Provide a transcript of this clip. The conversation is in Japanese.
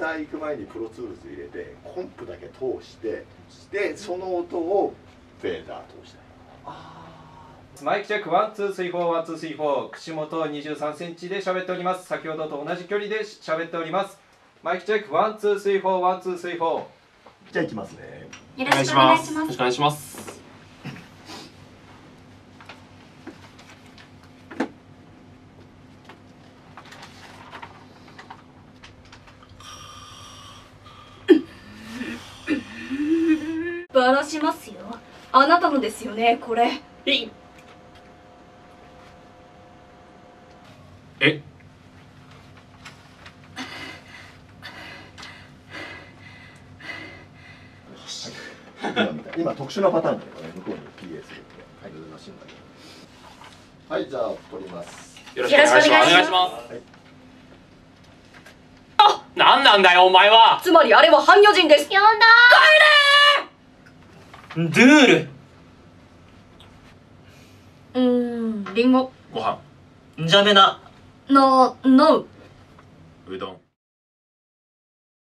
ター行く前にプロツールズ入れてコンプだけ通してでその音をフェーダー通したい。 マイクチェックワンツースリーフォーワンツースリーフォー。口元23センチで喋っております。先ほどと同じ距離で喋っております。マイクチェックワンツースリーフォーワンツースリーフォー。 じゃあ行きますね。 よろしくお願いします。 よろしくお願いします。 バラしますよ。あなたのですよね、これ。 え今特殊なパターンでこれ向こうに PA するんで、はい、マシンがはい、じゃあ取ります。 よろしくお願いします。お願いします。 はい、 あ、なんなんだよお前は。 つまりあれは半魚人です。呼んだドゥール。 リンゴ。 ご飯。んじゃめな。 ノー。 うどん。